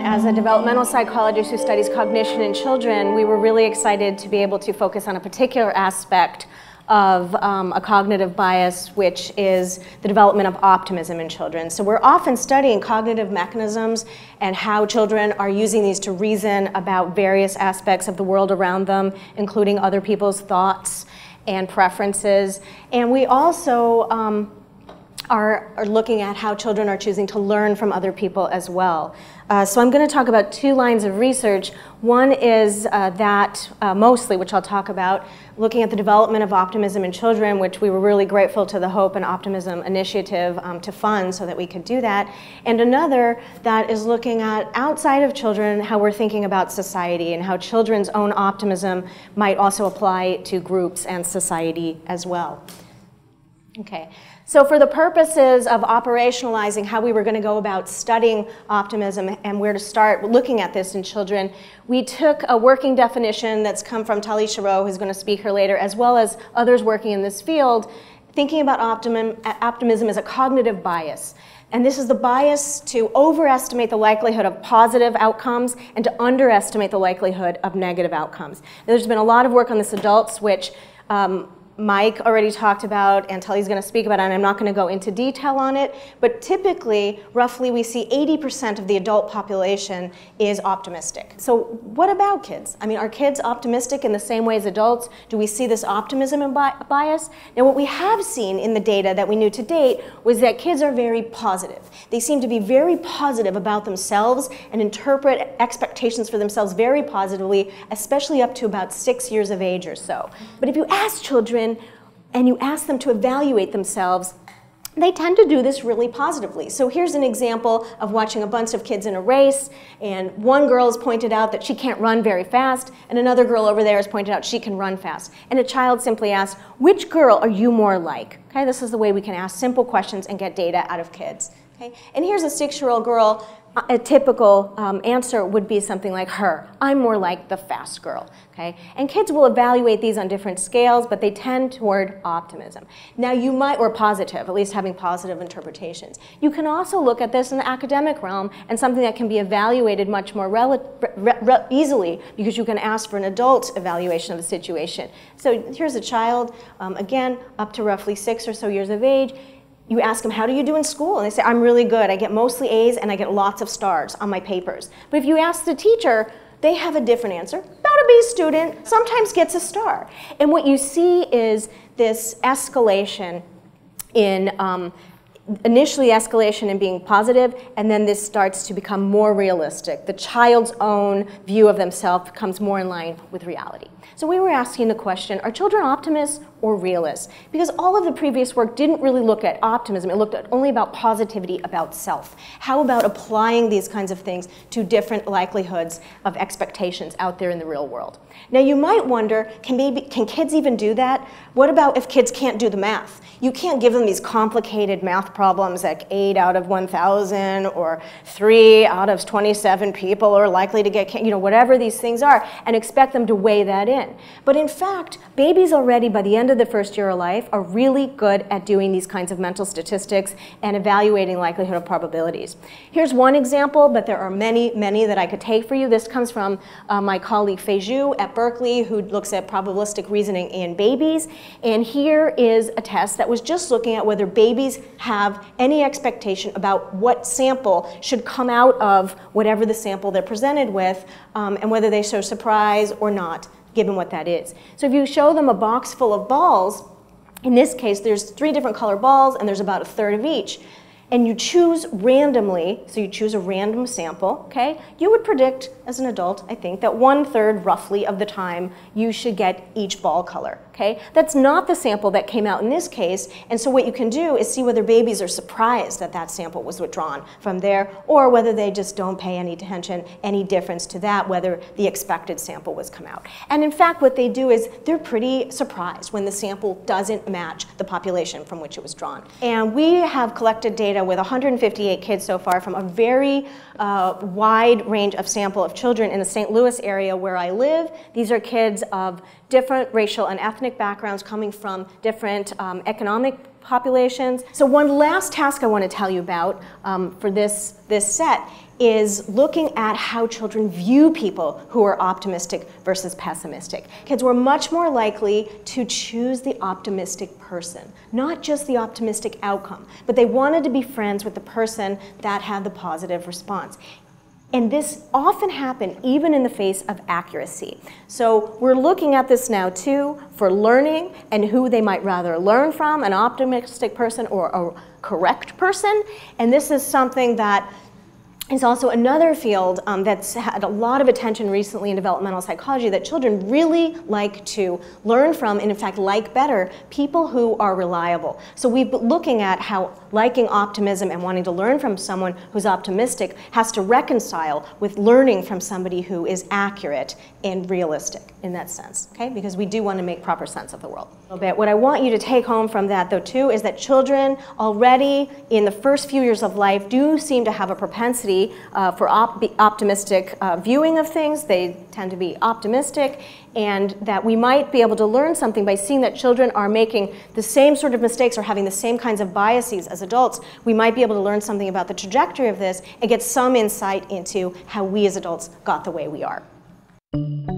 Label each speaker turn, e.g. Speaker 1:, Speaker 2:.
Speaker 1: As a developmental psychologist who studies cognition in children, we were really excited to be able to focus on a particular aspect of a cognitive bias, which is the development of optimism in children. So we're often studying cognitive mechanisms and how children are using these to reason about various aspects of the world around them, including other people's thoughts and preferences. And we also are looking at how children are choosing to learn from other people as well. So I'm going to talk about two lines of research. One is mostly, which I'll talk about, looking at the development of optimism in children, which we were really grateful to the Hope and Optimism Initiative to fund so that we could do that. And another that is looking at, outside of children, how we're thinking about society and how children's own optimism might also apply to groups and society as well. Okay. So for the purposes of operationalizing how we were going to go about studying optimism and where to start looking at this in children, we took a working definition that's come from Talisha Rowe, who's going to speak here later, as well as others working in this field, thinking about optimism as a cognitive bias. And this is the bias to overestimate the likelihood of positive outcomes and to underestimate the likelihood of negative outcomes. Now, there's been a lot of work on this adults, which Mike already talked about, and Tully's going to speak about it, and I'm not going to go into detail on it, but typically, roughly, we see 80% of the adult population is optimistic. So what about kids? I mean, are kids optimistic in the same way as adults? Do we see this optimism and bias? Now, what we have seen in the data that we knew to date was that kids are very positive. They seem to be very positive about themselves and interpret expectations for themselves very positively, especially up to about 6 years of age or so. But if you ask children, and you ask them to evaluate themselves, they tend to do this really positively. So here's an example of watching a bunch of kids in a race, and one girl has pointed out that she can't run very fast, and another girl over there has pointed out she can run fast. And a child simply asks, which girl are you more like? Okay, this is the way we can ask simple questions and get data out of kids. Okay? And here's a 6-year-old girl. A typical answer would be something like her. I'm more like the fast girl. Okay? And kids will evaluate these on different scales, but they tend toward optimism. Now you might, or positive, at least having positive interpretations. You can also look at this in the academic realm and something that can be evaluated much more easily because you can ask for an adult evaluation of the situation. So here's a child, again, up to roughly 6 or so years of age. You ask them, how do you do in school? And they say, I'm really good. I get mostly A's and I get lots of stars on my papers. But if you ask the teacher, they have a different answer. About a B student, sometimes gets a star. And what you see is this escalation in, initially escalation in being positive, and then this starts to become more realistic. The child's own view of themselves becomes more in line with reality. So we were asking the question, are children optimists or realists? Because all of the previous work didn't really look at optimism. It looked at only about positivity about self. How about applying these kinds of things to different likelihoods of expectations out there in the real world? Now you might wonder, can kids even do that? What about if kids can't do the math? You can't give them these complicated math problems like 8 out of 1,000 or 3 out of 27 people are likely to get, whatever these things are, and expect them to weigh that in. But in fact, babies already by the end of the first year of life are really good at doing these kinds of mental statistics and evaluating likelihood of probabilities. Here's one example, but there are many, many that I could take for you. This comes from my colleague Fei Zhu at Berkeley, who looks at probabilistic reasoning in babies. And here is a test that was just looking at whether babies have any expectation about what sample should come out of whatever the sample they're presented with, and whether they show surprise or not, given what that is. So if you show them a box full of balls, in this case there's 3 different color balls and there's about a third of each, and you choose randomly, so you choose a random sample, okay? You would predict, as an adult, I think, that 1/3 roughly of the time you should get each ball color, okay? That's not the sample that came out in this case, and so what you can do is see whether babies are surprised that that sample was withdrawn from there, or whether they just don't pay any attention, any difference to that, whether the expected sample was come out. And in fact, what they do is they're pretty surprised when the sample doesn't match the population from which it was drawn. And we have collected data with 158 kids so far from a very wide range of sample of children in the St. Louis area where I live. These are kids of different racial and ethnic backgrounds coming from different economic populations. So one last task I want to tell you about for this set is looking at how children view people who are optimistic versus pessimistic. Kids were much more likely to choose the optimistic person, not just the optimistic outcome, but they wanted to be friends with the person that had the positive response. And this often happened even in the face of accuracy. So we're looking at this now too for learning and who they might rather learn from, an optimistic person or a correct person. And this is something that is also another field that's had a lot of attention recently in developmental psychology, that children really like to learn from, and in fact like better, people who are reliable. So we've been looking at how liking optimism and wanting to learn from someone who's optimistic has to reconcile with learning from somebody who is accurate and realistic in that sense, okay? Because we do want to make proper sense of the world. A little bit. What I want you to take home from that though too is that children already in the first few years of life do seem to have a propensity for optimistic viewing of things. They tend to be optimistic, and that we might be able to learn something by seeing that children are making the same sort of mistakes or having the same kinds of biases as adults. We might be able to learn something about the trajectory of this and get some insight into how we as adults got the way we are.